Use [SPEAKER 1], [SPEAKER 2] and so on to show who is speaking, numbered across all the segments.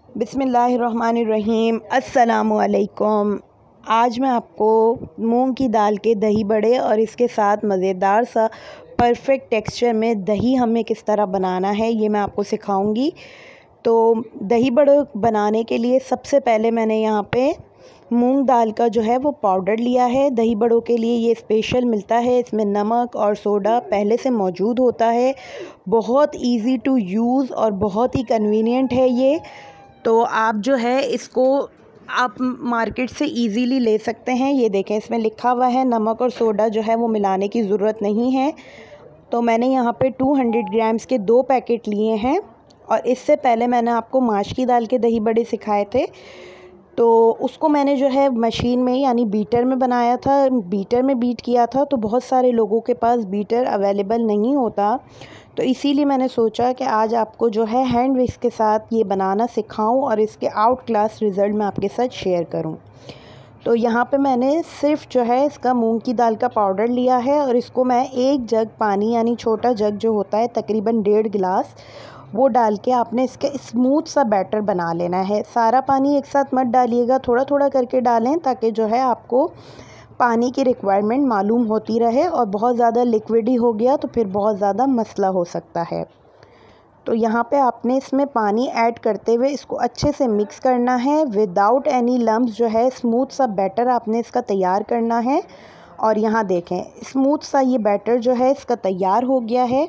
[SPEAKER 1] बिस्मिल्लाहिर्रहमानिर्रहीम। अस्सलामुअलैकुम। आज मैं आपको मूंग की दाल के दही बड़े और इसके साथ मज़ेदार सा परफेक्ट टेक्सचर में दही हमें किस तरह बनाना है ये मैं आपको सिखाऊंगी। तो दही बड़े बनाने के लिए सबसे पहले मैंने यहाँ पे मूंग दाल का जो है वो पाउडर लिया है। दही बड़ों के लिए ये स्पेशल मिलता है, इसमें नमक और सोडा पहले से मौजूद होता है। बहुत इजी टू यूज़ और बहुत ही कन्वीनियंट है ये। तो आप जो है इसको आप मार्केट से इजीली ले सकते हैं। ये देखें, इसमें लिखा हुआ है नमक और सोडा जो है वो मिलाने की ज़रूरत नहीं है। तो मैंने यहाँ पे 200 ग्राम्स के 2 पैकेट लिए हैं। और इससे पहले मैंने आपको माश की दाल के दही बड़े सिखाए थे, तो उसको मैंने जो है मशीन में यानी बीटर में बनाया था, बीटर में बीट किया था। तो बहुत सारे लोगों के पास बीटर अवेलेबल नहीं होता, तो इसीलिए मैंने सोचा कि आज आपको जो है हैंड विस्क के साथ ये बनाना सिखाऊं और इसके आउट क्लास रिज़ल्ट मैं आपके साथ शेयर करूं। तो यहाँ पे मैंने सिर्फ जो है इसका मूंग की दाल का पाउडर लिया है और इसको मैं 1 जग पानी यानी छोटा जग जो होता है तकरीबन 1.5 गिलास वो डाल के आपने इसके स्मूथ सा बैटर बना लेना है। सारा पानी एक साथ मत डालिएगा, थोड़ा थोड़ा करके डालें ताकि जो है आपको पानी की रिक्वायरमेंट मालूम होती रहे। और बहुत ज़्यादा लिक्विडी हो गया तो फिर बहुत ज़्यादा मसला हो सकता है। तो यहाँ पे आपने इसमें पानी ऐड करते हुए इसको अच्छे से मिक्स करना है विदाउट एनी लम्प्स। जो है स्मूथ सा बैटर आपने इसका तैयार करना है। और यहाँ देखें, स्मूथ सा ये बैटर जो है इसका तैयार हो गया है।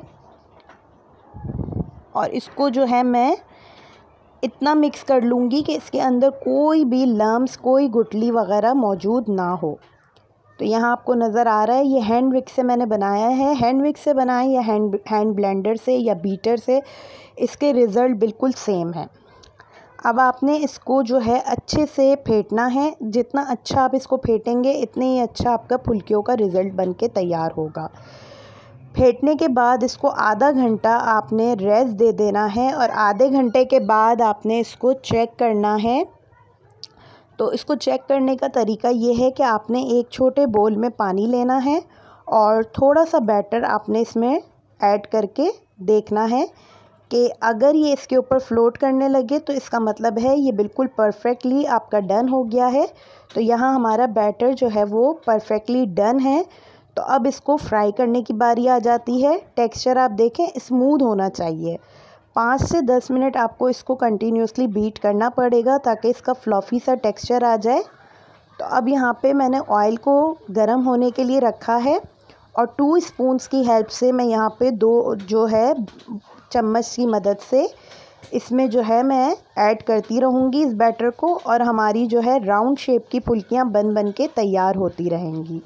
[SPEAKER 1] और इसको जो है मैं इतना मिक्स कर लूँगी कि इसके अंदर कोई भी लम्प्स, कोई गुठली वग़ैरह मौजूद ना हो। तो यहाँ आपको नज़र आ रहा है ये हैंड विक्स से मैंने बनाया है। हैंड विक्स से बनाएं या हैंड ब्लेंडर से या बीटर से, इसके रिज़ल्ट बिल्कुल सेम है। अब आपने इसको जो है अच्छे से फेंटना है। जितना अच्छा आप इसको फेंटेंगे इतने ही अच्छा आपका फुल्कियों का रिज़ल्ट बन के तैयार होगा। फेंटने के बाद इसको आधा घंटा आपने रेस्ट दे देना है और आधे घंटे के बाद आपने इसको चेक करना है। तो इसको चेक करने का तरीका ये है कि आपने एक छोटे बोल में पानी लेना है और थोड़ा सा बैटर आपने इसमें ऐड करके देखना है कि अगर ये इसके ऊपर फ्लोट करने लगे तो इसका मतलब है ये बिल्कुल परफेक्टली आपका डन हो गया है। तो यहाँ हमारा बैटर जो है वो परफेक्टली डन है। तो अब इसको फ्राई करने की बारी आ जाती है। टेक्सचर आप देखें स्मूथ होना चाहिए। 5 से 10 मिनट आपको इसको कंटिन्यूसली बीट करना पड़ेगा ताकि इसका फ्लफ़ी सा टेक्सचर आ जाए। तो अब यहाँ पे मैंने ऑयल को गर्म होने के लिए रखा है और 2 स्पून्स की हेल्प से मैं यहाँ पे 2 जो है चम्मच की मदद से इसमें जो है मैं ऐड करती रहूँगी इस बैटर को। और हमारी जो है राउंड शेप की फुल्कियाँ बन के तैयार होती रहेंगी।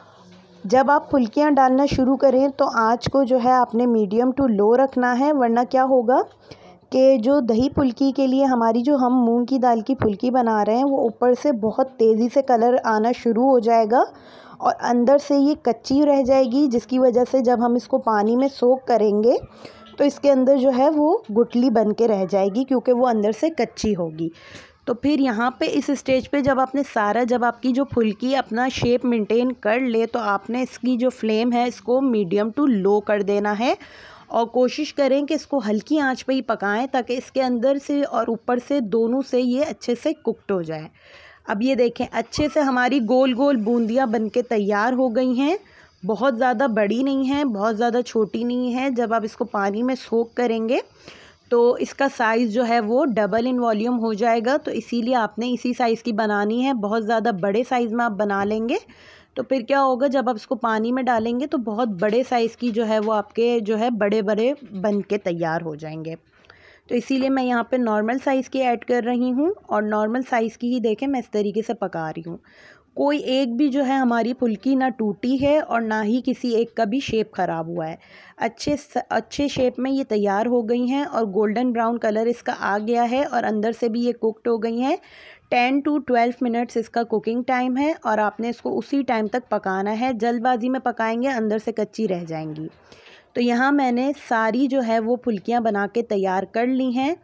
[SPEAKER 1] जब आप फुल्कियाँ डालना शुरू करें तो आँच को जो है आपने मीडियम टू लो रखना है, वरना क्या होगा कि जो दही फुल्की के लिए हमारी जो हम मूंग की दाल की फुल्की बना रहे हैं वो ऊपर से बहुत तेज़ी से कलर आना शुरू हो जाएगा और अंदर से ये कच्ची रह जाएगी, जिसकी वजह से जब हम इसको पानी में सोक करेंगे तो इसके अंदर जो है वो गुठली बन के रह जाएगी क्योंकि वो अंदर से कच्ची होगी। तो फिर यहाँ पे इस स्टेज पे जब आपकी जो फुल्की अपना शेप मेंटेन कर ले तो आपने इसकी जो फ्लेम है इसको मीडियम टू लो कर देना है और कोशिश करें कि इसको हल्की आंच पे ही पकाएं ताकि इसके अंदर से और ऊपर से दोनों से ये अच्छे से कुक्ड हो जाए। अब ये देखें, अच्छे से हमारी गोल गोल बूंदियाँ बन के तैयार हो गई हैं। बहुत ज़्यादा बड़ी नहीं है, बहुत ज़्यादा छोटी नहीं है। जब आप इसको पानी में सोक करेंगे तो इसका साइज़ जो है वो डबल इन वॉल्यूम हो जाएगा। तो इसीलिए आपने इसी साइज़ की बनानी है। बहुत ज़्यादा बड़े साइज़ में आप बना लेंगे तो फिर क्या होगा, जब आप इसको पानी में डालेंगे तो बहुत बड़े साइज़ की जो है वो आपके जो है बड़े बड़े बन के तैयार हो जाएंगे। तो इसीलिए मैं यहाँ पे नॉर्मल साइज़ की ऐड कर रही हूँ और नॉर्मल साइज़ की ही देखें मैं इस तरीके से पका रही हूँ। कोई एक भी जो है हमारी फुल्की ना टूटी है और ना ही किसी एक का भी शेप ख़राब हुआ है। अच्छे शेप में ये तैयार हो गई हैं और गोल्डन ब्राउन कलर इसका आ गया है और अंदर से भी ये कुक्ड हो गई हैं। 10 to 12 मिनट्स इसका कुकिंग टाइम है और आपने इसको उसी टाइम तक पकाना है। जल्दबाजी में पकाएंगे अंदर से कच्ची रह जाएंगी। तो यहाँ मैंने सारी जो है वो फुल्कियाँ बना के तैयार कर ली हैं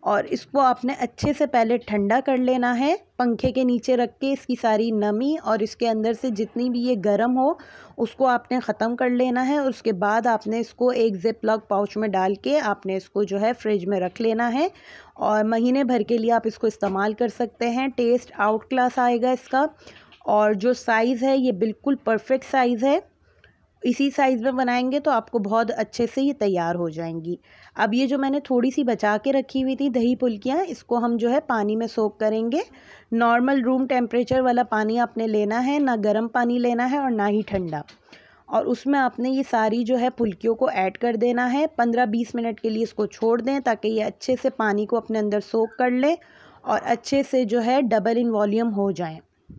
[SPEAKER 1] और इसको आपने अच्छे से पहले ठंडा कर लेना है पंखे के नीचे रख के। इसकी सारी नमी और इसके अंदर से जितनी भी ये गर्म हो उसको आपने ख़त्म कर लेना है। और उसके बाद आपने इसको एक ज़िप लॉक पाउच में डाल के आपने इसको जो है फ्रिज में रख लेना है और महीने भर के लिए आप इसको इस्तेमाल कर सकते हैं। टेस्ट आउट क्लास आएगा इसका। और जो साइज़ है ये बिल्कुल परफेक्ट साइज़ है। इसी साइज़ में बनाएंगे तो आपको बहुत अच्छे से ये तैयार हो जाएंगी। अब ये जो मैंने थोड़ी सी बचा के रखी हुई थी दही फुल्कियाँ, इसको हम जो है पानी में सोक करेंगे। नॉर्मल रूम टेम्परेचर वाला पानी आपने लेना है, ना गर्म पानी लेना है और ना ही ठंडा। और उसमें आपने ये सारी जो है फुल्कियों को ऐड कर देना है। 15-20 मिनट के लिए इसको छोड़ दें ताकि ये अच्छे से पानी को अपने अंदर सोक कर लें और अच्छे से जो है डबल इन वॉल्यूम हो जाएं।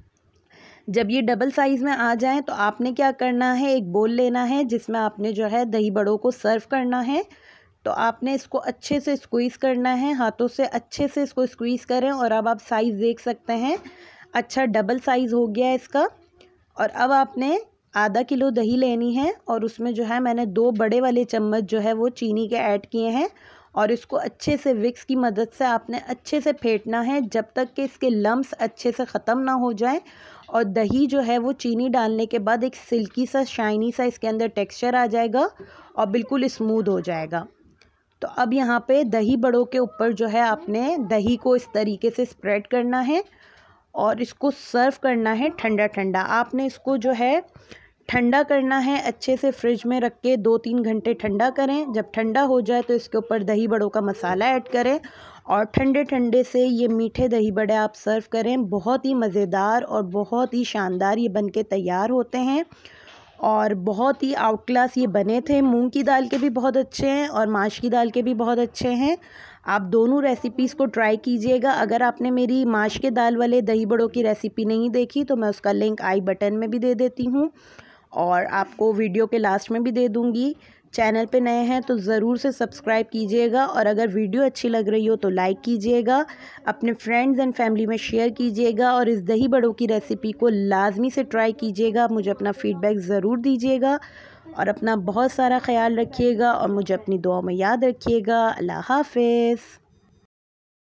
[SPEAKER 1] जब ये डबल साइज़ में आ जाएं तो आपने क्या करना है, एक बोल लेना है जिसमें आपने जो है दही बड़ों को सर्व करना है। तो आपने इसको अच्छे से स्क्वीज़ करना है, हाथों से अच्छे से इसको स्क्वीज़ करें। और अब आप साइज़ देख सकते हैं, अच्छा डबल साइज़ हो गया है इसका। और अब आपने आधा किलो दही लेनी है और उसमें जो है मैंने 2 बड़े वाले चम्मच जो है वो चीनी के ऐड किए हैं। और इसको अच्छे से विक्स की मदद से आपने अच्छे से फेंटना है जब तक कि इसके लम्स अच्छे से ख़त्म ना हो जाए। और दही जो है वो चीनी डालने के बाद एक सिल्की सा शाइनी सा इसके अंदर टेक्सचर आ जाएगा और बिल्कुल स्मूथ हो जाएगा। तो अब यहाँ पे दही बड़ों के ऊपर जो है आपने दही को इस तरीके से स्प्रेड करना है और इसको सर्व करना है ठंडा ठंडा। आपने इसको जो है ठंडा करना है अच्छे से, फ्रिज में रख के 2-3 घंटे ठंडा करें। जब ठंडा हो जाए तो इसके ऊपर दही बड़ों का मसाला ऐड करें और ठंडे ठंडे से ये मीठे दही बड़े आप सर्व करें। बहुत ही मज़ेदार और बहुत ही शानदार ये बनके तैयार होते हैं और बहुत ही आउट क्लास ये बने थे। मूंग की दाल के भी बहुत अच्छे हैं और माश की दाल के भी बहुत अच्छे हैं। आप दोनों रेसिपीज़ को ट्राई कीजिएगा। अगर आपने मेरी माश के दाल वाले दही बड़ों की रेसिपी नहीं देखी तो मैं उसका लिंक आई बटन में भी दे देती हूँ और आपको वीडियो के लास्ट में भी दे दूँगी। चैनल पे नए हैं तो ज़रूर से सब्सक्राइब कीजिएगा और अगर वीडियो अच्छी लग रही हो तो लाइक कीजिएगा, अपने फ्रेंड्स एंड फैमिली में शेयर कीजिएगा और इस दही बड़ों की रेसिपी को लाजमी से ट्राई कीजिएगा। मुझे अपना फ़ीडबैक ज़रूर दीजिएगा और अपना बहुत सारा ख्याल रखिएगा और मुझे अपनी दुआओं में याद रखिएगा। अल्लाह हाफ़िज़।